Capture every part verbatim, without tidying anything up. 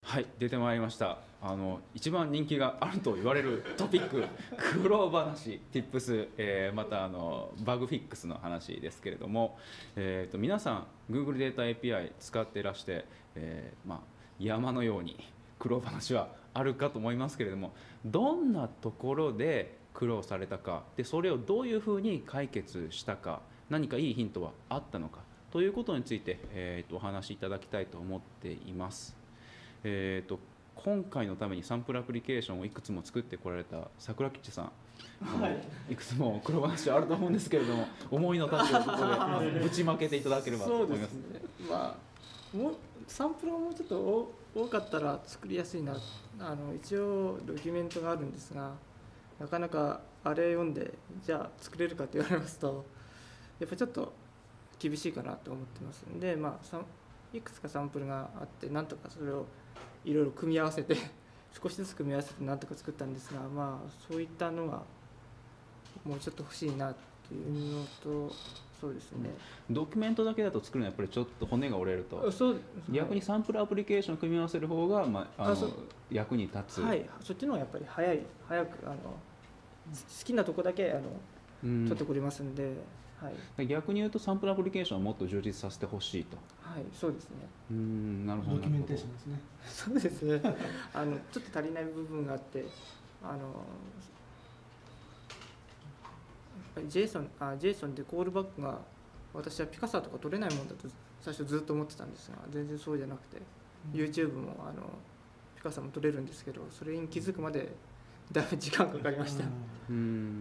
はい、出てまいりました。あの一番人気があると言われるトピック、苦労話、Tips、えー、またあのバグフィックスの話ですけれども、えー、と皆さん Google データ エーピーアイ 使ってらして、えーまあ、山のように苦労話はあるかと思いますけれども、どんなところで苦労されたか、でそれをどういうふうに解決したか、何かいいヒントはあったのかということについて、えー、とお話しいただきたいと思っています。えー、と今回のためにサンプルアプリケーションをいくつも作ってこられた桜吉さん、はい、いくつも黒話あると思うんですけれども、思いの丈をここでぶちまけていただければと思います。 そうですね、まあ、もうサンプルがもうちょっと多かったら作りやすいな。あの一応ドキュメントがあるんですが、なかなかあれ読んでじゃあ作れるかと言われますとやっぱりちょっと厳しいかなと思ってますんで、まあ、いくつかサンプルがあってなんとかそれをいろいろ組み合わせて少しずつ組み合わせてなんとか作ったんですが、まあそういったのがもうちょっと欲しいなっていうのと、そうですね、 ドキュメントだけだと作るのはやっぱりちょっと骨が折れると、 そう逆にサンプルアプリケーションを組み合わせる方が、まあ、あの役に立つ。 はい、そっちの方がやっぱり早い早くあの好きなとこだけあの、うん、取ってくれますんで。はい、 逆に言うとサンプルアプリケーションをもっと充実させてほしいと。 はい、そうですね。 うーん、なるほど。 ドキュメンテーションですね。 そうですね。あのちょっと足りない部分があって、あの JSON あ JSON でコールバックが私はピカサーとか取れないもんだと最初ずっと思ってたんですが、全然そうじゃなくて、うん、YouTube もあのピカサーも取れるんですけど、それに気づくまでだいぶ時間かかりました。 うん、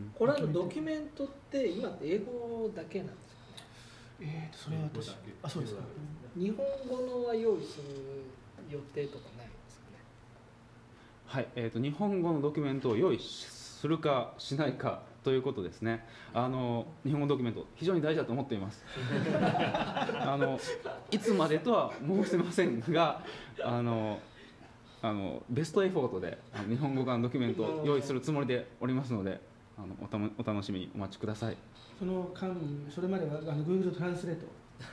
これはドキュメントって今って英語だけなんですかね。 えーとそれは私あそうですか。 日本語のは用意する予定とかないんですかね。 はい、えーと日本語のドキュメントを用意するかしないかということですね。あの日本語ドキュメント非常に大事だと思っています。あのいつまでとは申せませんが、あのあのベストエフォートであの日本語版ドキュメントを用意するつもりでおりますので、あの お, たお楽しみにお待ちください。 その間それまではあの Google トランスレート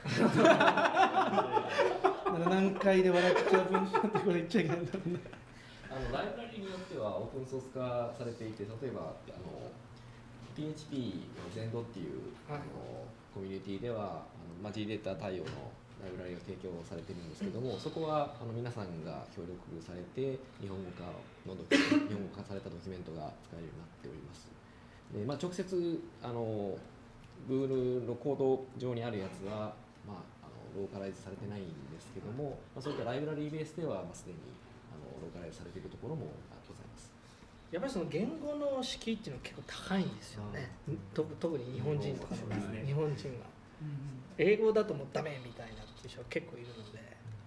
何回で笑っちゃう文章ってこれ言っちゃいけないんだろうね。 あのライブラリによってはオープンソース化されていて、例えばあの ピーエイチピー の ゼンド っていう、はい、あのコミュニティではあのマジデータ対応のライブラリが提供されているんですけども、そこはあの皆さんが協力されて日本語化のドキュメント日本語化されたドキュメントが使えるようになっております。で、まあ、直接あの Google のコード上にあるやつは、まあ、あのローカライズされてないんですけども、まあ、そういったライブラリーベースでは、まあ、すでにあのローカライズされているところもございます。 やっぱりその言語の敷居っていうのは結構高いんですよね。特に日本人とかですね、日本人が、うん、英語だともうダメみたいなっていう人は結構いるので、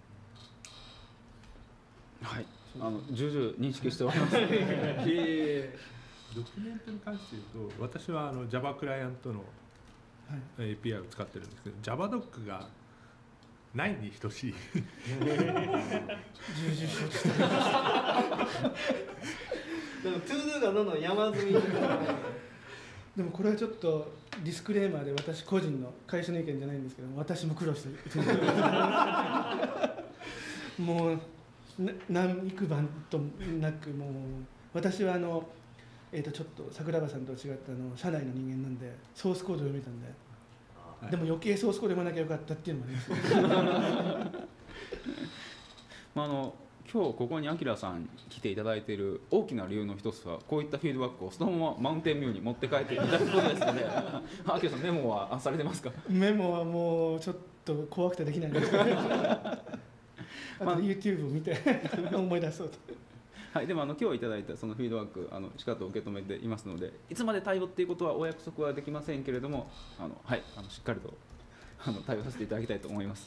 はい、あの重々認識しております。えー、ドキュメントに関して言うと、私はあの Java クライアントの エーピーアイ を使ってるんですけど、JavaDoc がないに等しい。 重々承知しております。 でも ToDo がどんどん山積みにでもこれはちょっとディスクレーマーで私個人の会社の意見じゃないんですけど、私も苦労してもう何幾番となく、もう私はあの、えー、とちょっと桜庭さんと違ったあの社内の人間なんでソースコードを読めたんで、はい、でも余計ソースコード読まなきゃよかったっていうのもあります。 まああの今日ここにアキラさん来ていただいている大きな理由の一つは、こういったフィードバックをそのままマウンテンビューに持って帰っていただくことですので、アキラさんメモはされてますか？ メモはもうちょっと怖くてできないんですけど、あと YouTube を見て思い出そうと。 はい、でもあの今日いただいたそのフィードバック、あのしっかりと受け止めていますので、いつまで対応っていうことはお約束はできませんけれども、あの、はい、あのしっかりとあの対応させていただきたいと思います。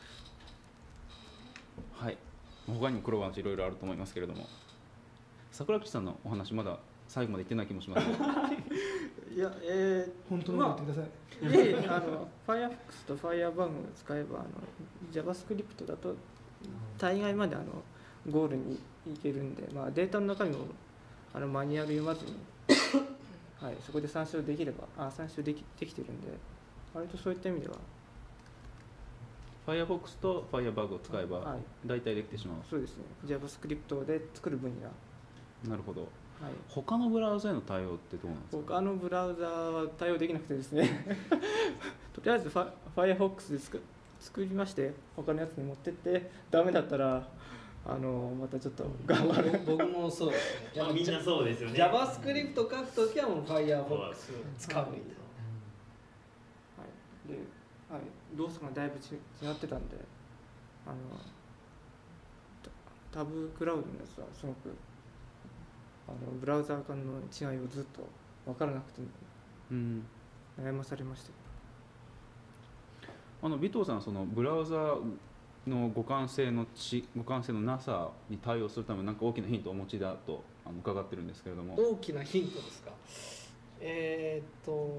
はい、他にも黒話いろいろあると思いますけれども、桜口さんのお話まだ最後まで言ってない気もします、ね、 いや、えー、 本当のこと言ってください。 まあ、えー、あの Firefox と Firebang を使えばあの JavaScript だと大概まであのゴールに行けるんで、まあ、データの中身もあのマニュアル読まずに、はい、そこで参照できればあ参照できできてるんで、割とそういった意味では Firefox と Firebug を使えばはい大体できてしまう。 そうですね。JavaScript で作る分には。 なるほど。 はい。 他のブラウザへの対応ってどうなんですか？ 他のブラウザは対応できなくてですねとりあえずファ Firefox で作作りまして、他のやつに持ってってダメだったらあのまたちょっと頑張る。 僕もそうですね。 まあみんなそうですよね。 JavaScript 書くときはもう Firefox 使うみたいな。 はい、で、はい、動作がだいぶち違ってたんで、あのタタブクラウドのやつはすごくあのブラウザー間の違いをずっと分からなくてうん。 悩まされました。 あの尾藤さんはそのブラウザの互換性のち互換性のなさに対応するためのなんか大きなヒントをお持ちだとあの伺ってるんですけれども。 大きなヒントですか。えー、っと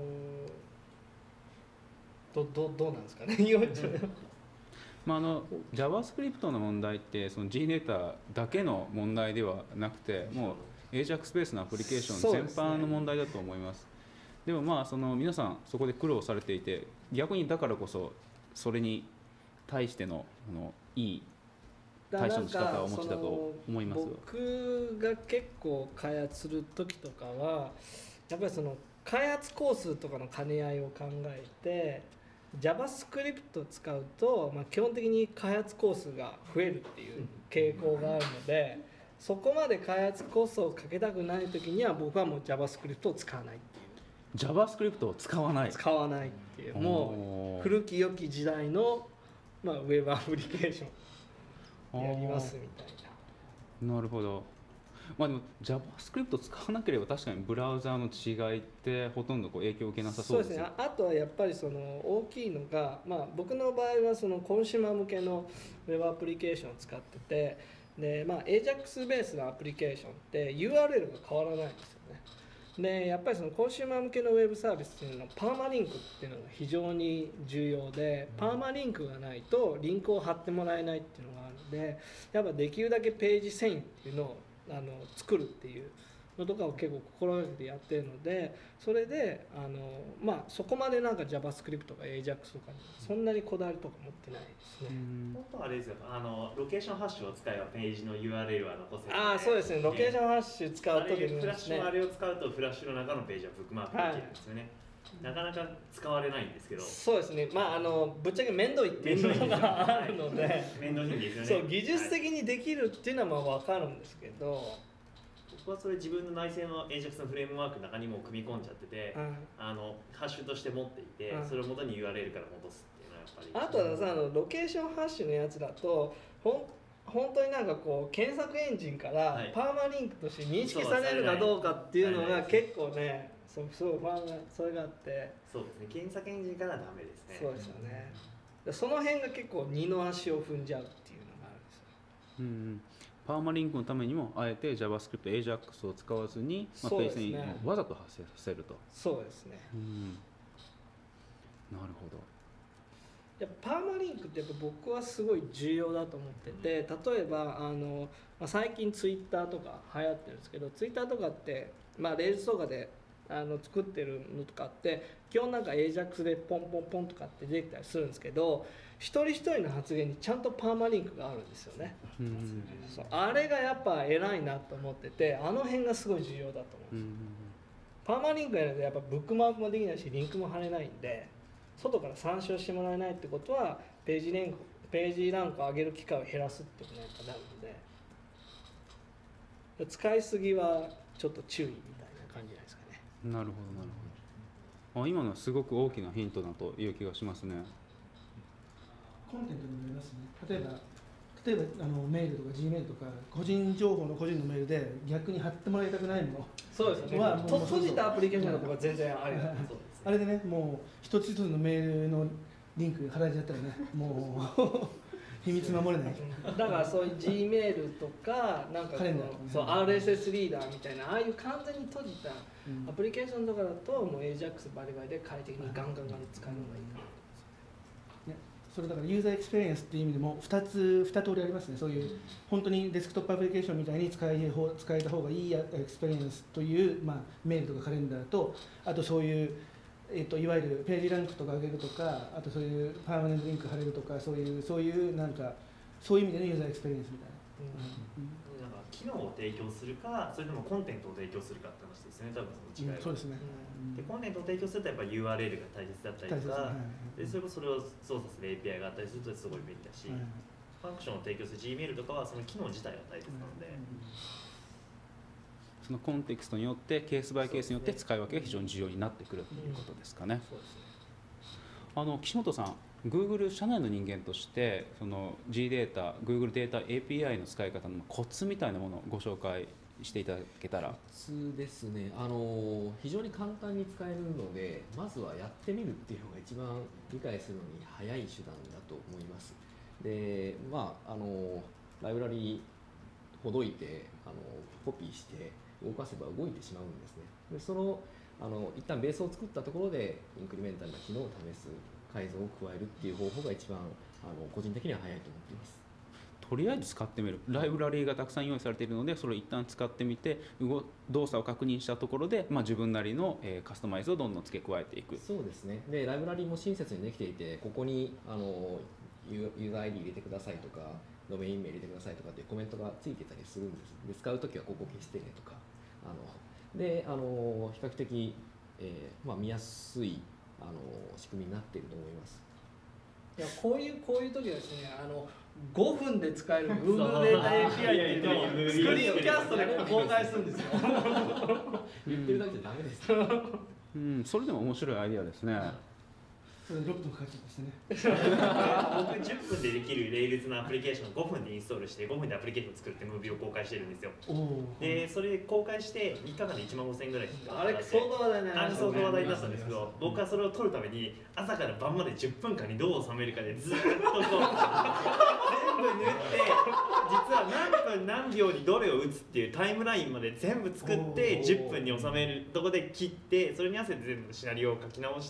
どどどうなんですかね。 まあ、あの JavaScript の問題ってその G データだけの問題ではなくて、もう AJAX ベースのアプリケーション全般の問題だと思います。でもまあその皆さんそこで苦労されていて、逆にだからこそそれに対してのあのいい対処の仕方をお持ちだと思います。 僕が結構開発する時とかはやっぱりその開発工数とかの兼ね合いを考えて JavaScript を使うと、まあ、基本的に開発工数が増えるっていう傾向があるので、そこまで開発コストをかけたくない時には僕はもう JavaScript を使わないっていう。 JavaScript を使わない使わないっていう、もう古き良き時代の、まあ、ウェブアプリケーションやりますみたいな。 なるほど。まあでも JavaScript 使わなければ確かにブラウザーの違いってほとんどこう影響を受けなさそうですよ。 そうですね。あとはやっぱりその大きいのが、まあ、僕の場合はそのコンシューマー向けのウェブアプリケーションを使ってて、で、まあ、AJAX ベースのアプリケーションって ユーアールエル が変わらないんですよね。でやっぱりそのコンシューマー向けのウェブサービスっていうのはパーマリンクっていうのが非常に重要で、パーマリンクがないとリンクを貼ってもらえないっていうのがあるので、やっぱできるだけページ遷移っていうのをあの作るっていうのとかを結構心がけてやってるので、それであの、まあ、そこまでなんか JavaScript とか AJAX とかにそんなにこだわりとか持ってないですね。 本当はあれですよ、あのロケーションハッシュを使えばページの ユーアールエル は残せるので、 ああそうですね、ロケーションハッシュ使うとあれできフラッシュますね。 のあれを使うとフラッシュの中のページはブックマークできるんですよね、なかなか使われないんですけど、 そうですね、まああのぶっちゃけ面倒いっていうのがあるので、 面倒いんですよね。 そう技術的はいにできるっていうのはまあ分かるんですけど、 僕はそれ自分の内製の AJAX のフレームワークの中にも組み込んじゃってて、 うんあのハッシュとして持っていて、 うんそれを元に ユーアールエル から戻すっていうのはやっぱり、 あとはさ、あのロケーションハッシュのやつだとほん本当になんかこう検索エンジンからはいパーマリンクとして認識されるかどうかっていうのがそう結構ね、そうすごい不安がそれがあって、 そうですね、検索エンジンからはダメですね。 そうですよね。でその辺が結構二の足を踏んじゃうっていうのがあるんですよ。 うんうん、パーマリンクのためにもあえて JavaScript、AJAX を使わずに、まあ、 そうですねページにわざと発生させると。 そうですね。 うん、なるほど。 やっぱパーマリンクってやっぱ僕はすごい重要だと思ってて、例えばあの、まあ、最近ツイッターとか流行ってるんですけど、ツイッターとかって、まあ、レールズとかであの作ってるのとかって基本なんか AJAX でポンポンポンとかって出てきたりするんですけど、一人一人の発言にちゃんとパーマリンクがあるんですよね。 うんそうあれがやっぱ偉いなと思ってて、あの辺がすごい重要だと思うんですよ。 うんパーマリンクやるとやっぱブックマークもできないしリンクも貼れないんで、外から参照してもらえないってことはページランクページランクを上げる機会を減らすってことにやっぱなるので、使いすぎはちょっと注意みたいな感じじゃないですかね。 なるほどなるほど。あ、今のはすごく大きなヒントだという気がしますね。 コンテントにもよりますね。例えば例えばあのメールとか G メールとか個人情報の個人のメールで逆に貼ってもらいたくないもの、 そうですね。 はもうと閉じたアプリケーションの方が全然ありだと思う。 そうですね。 あれでね、もう一つ一つのメールのリンク貼られちゃったらね、もう秘密守れない。 だからそういう G メールとかなんかこカレンダーとかねのそう アールエスエス リーダーみたいなああいう完全に閉じたうんアプリケーションとかだともう AJAX バリバリで快適にガンガンガン使えるのがいいかな。 ね、それだからユーザーエクスペリエンスっていう意味でもふたつに通りありますね。そういう本当にデスクトップアプリケーションみたいに使え方使えた方がいいエクスペリエンスという、まあ、メールとかカレンダーと、あとそういうえー、といわゆるページランクとか上げるとか、あとそういうパーマネントリンク貼れるとか、そういうそういうなんかそういう意味でのユーザーエクスペリエンスみたいな。 うん、なんか機能を提供するか、それともコンテンツを提供するかって話ですね、多分その違いは、 うん、そうですね。 でコンテンツを提供するとやっぱ ユーアールエル が大切だったりとか、はい、でそれこそそれを操作する エーピーアイ があったりするとすごい便利だし、はい、ファンクションを提供する Gmail とかはその機能自体が大切なので、 そのコンテクストによってケースバイケースによって使い分けが非常に重要になってくるということですかね。そうですね。あの岸本さん、Google 社内の人間としてその G データ、Google データ エーピーアイ の使い方のコツみたいなものをご紹介していただけたら。 コツですね。あの非常に簡単に使えるので、まずはやってみるっていうのが一番理解するのに早い手段だと思います。で、まああのライブラリほどいてあのコピーして動かせば動いてしまうんですね。でそのあの一旦ベースを作ったところでインクリメンタルな機能を試す、改造を加えるっていう方法が一番あの個人的には早いと思っています。 とりあえず使ってみる、ライブラリーがたくさん用意されているのでそれを一旦使ってみて動作を確認したところで、まあ、自分なりの、えー、カスタマイズをどんどん付け加えていく。 そうですね。でライブラリーも親切にできていて、ここにあのユーザー アイディー 入れてくださいとかドメイン名入れてくださいとかっていうコメントがついてたりするんです。で使うときはここ消してねとか、あのであの比較的、えーまあ、見やすいあの仕組みになっていると思います。 いやこういうこういう時はですね、あのごふんで使える Google データ エーピーアイ っていうのをスクリーンキャストで公開するんですよ。 言ってるだけじゃダメです。 うん、それでも面白いアイディアですね。 それろっぷんかかっちゃいましたね。僕じゅっぷんでできる Rails のアプリケーションをごふんでインストールしてごふんでアプリケーションを作ってムービーを公開してるんですよ。でそれ公開してみっかかんでいちまんごせんえんぐらいあれ相当話題になりましたね。 あれ相当話題になったんですけど、僕はそれを撮るために朝から晩までじゅっぷんかんにどう収めるかでずっとこう全部縫って実は何分何秒にどれを打つっていうタイムラインまで全部作ってじゅっぷんに収めるとこで切って、それに合わせて全部シナリオを書き直して、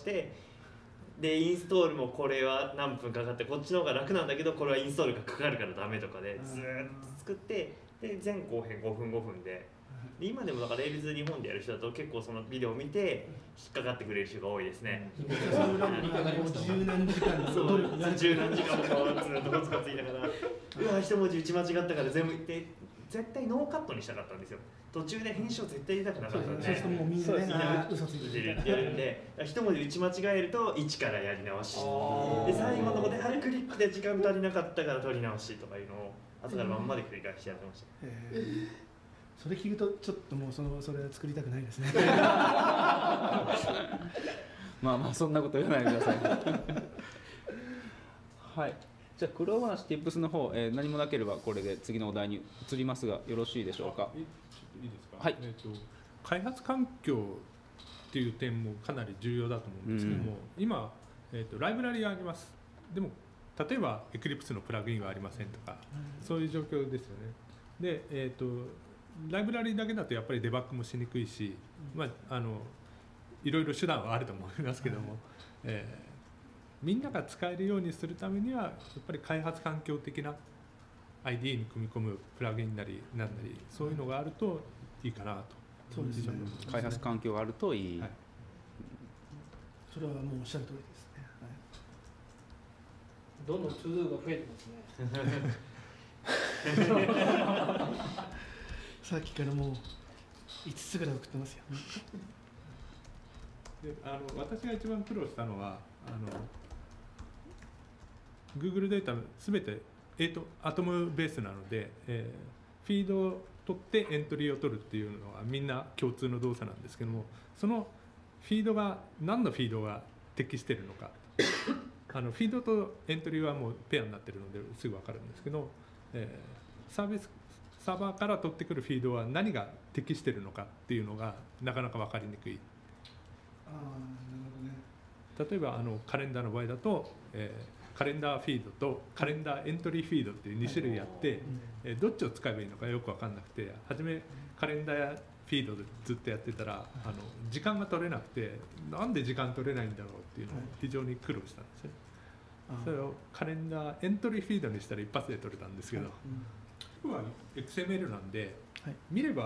でインストールもこれは何分かかってこっちの方が楽なんだけどこれはインストールがかかるからダメとかでずーっと作って、で前後編ごふんごふんで、で今でもだから Rails 日本でやる人だと結構そのビデオを見て引っかかってくれる人が多いですね。 十何時間そう十何時間もずっとコツコツ言いながらうわ一文字打ち間違ったから全部言って絶対ノーカットにしたかったんですよ。途中で編集を絶対入れたくなかったんで、 そうするともうみんなね嘘ついてるってやるんで、一文字打ち間違えると一からやり直し、で最後のとこであれクリックで時間足りなかったから取り直しとかいうのを朝から晩まで繰り返してやってました。 えー、それ聞くとちょっともうそのそれは作りたくないですね。 まあまあそんなこと言わないでください。はい。じゃあ苦労話 Tips の方、えー、何もなければこれで次のお題に移りますがよろしいでしょうか。 いいですか。 はい。 えーと、開発環境っていう点もかなり重要だと思うんですけども、うん、今、えーと、ライブラリがあります。でも例えば Eclipse のプラグインはありませんとか、うん、そういう状況ですよね。で、えーと、ライブラリだけだとやっぱりデバッグもしにくいし、うん、まああのいろいろ手段はあると思いますけども、えーみんなが使えるようにするためにはやっぱり開発環境的な アイディー に組み込むプラグインなりなんなりそういうのがあるといいかなと。 そうですね。 開発環境があるといい。はい、 それはもうおっしゃる通りですね。はい、 どんどんトゥードゥが増えてますね。 さっきからもういつつぐらい送ってますよ。 であの私が一番苦労したのはあのGoogle データすべてアトムベースなので、えー、フィードを取ってエントリーを取るっていうのはみんな共通の動作なんですけども、そのフィードが何のフィードが適しているのかあのフィードとエントリーはもうペアになっているのですぐ分かるんですけど、えー、サービスサーバーから取ってくるフィードは何が適しているのかっていうのがなかなか分かりにくい。 あなるほどね。 例えばあのカレンダーの場合だと、えーカレンダーフィードとカレンダーエントリーフィードっていうに種類あって、えー、どっちを使えばいいのかよく分かんなくて、初めカレンダーフィードでずっとやってたらあの時間が取れなくて、なんで時間取れないんだろうっていうのを非常に苦労したんですよ。それをカレンダーエントリーフィードにしたら一発で取れたんですけど、僕は エックスエムエル なんで、見れば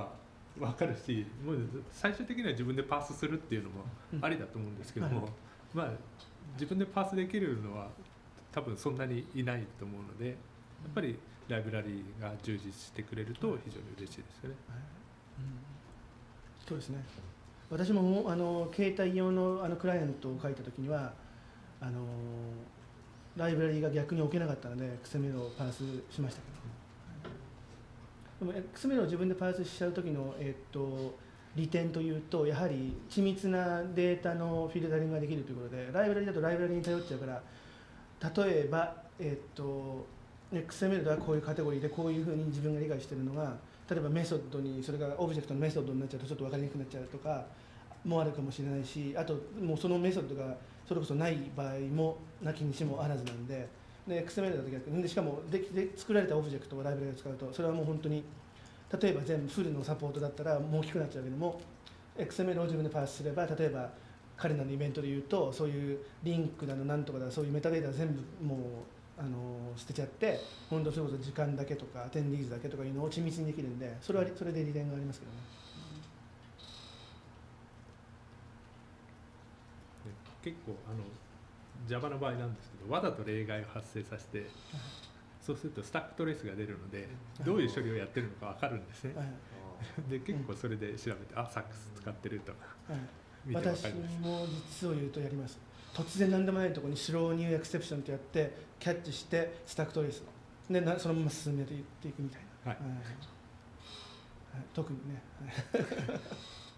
分かるし、もう最終的には自分でパースするっていうのもありだと思うんですけども、 はい、 まあ自分でパースできるのは多分そんなにいないと思うので、やっぱりライブラリーが充実してくれると非常に嬉しいですよね。 はい、うん、そうですね。私ももうあの携帯用のあのクライアントを書いたときにはあのライブラリーが逆に置けなかったので エックスエムエル をパースしましたけど、でも エックスエムエル を自分でパースしちゃうときの、えっと利点というと、やはり緻密なデータのフィルタリングができるということで、ライブラリだとライブラリに頼っちゃうから、例えば、えっと エックスエムエル ではこういうカテゴリーでこういうふうに自分が理解しているのが、例えばメソッドにそれがオブジェクトのメソッドになっちゃうとちょっと分かりにくくなっちゃうとかもあるかもしれないし、あともうそのメソッドがそれこそない場合もなきにしもあらずなんで、で エックスエムエル だと逆にで、しかもでで作られたオブジェクトをライブラリを使うと、それはもう本当に例えば全部フルのサポートだったらもう大きくなっちゃうけども、 エックスエムエル を自分でパースすれば、例えば彼らのイベントで言うとそういうリンクだのなんとかだ、そういうメタデータ全部もうあの捨てちゃって、本当それこそ時間だけとかアテンディーズだけとかいうのを緻密にできるんで、それはそれで利点がありますけどね。 結構あの Java の場合なんですけど、わざと例外を発生させて、そうするとスタックトレースが出るので、どういう処理をやってるのか分かるんですね。 はい、 で結構それで調べて、あ、サックス使ってるとか、 はい、 見て分か私ります。 も実を言うとやります。突然何でもないところにスローニューエクセプションってやってキャッチしてスタックトレースでなそのまま進めていっていくみたいな、 はいはいはい、特にね、はい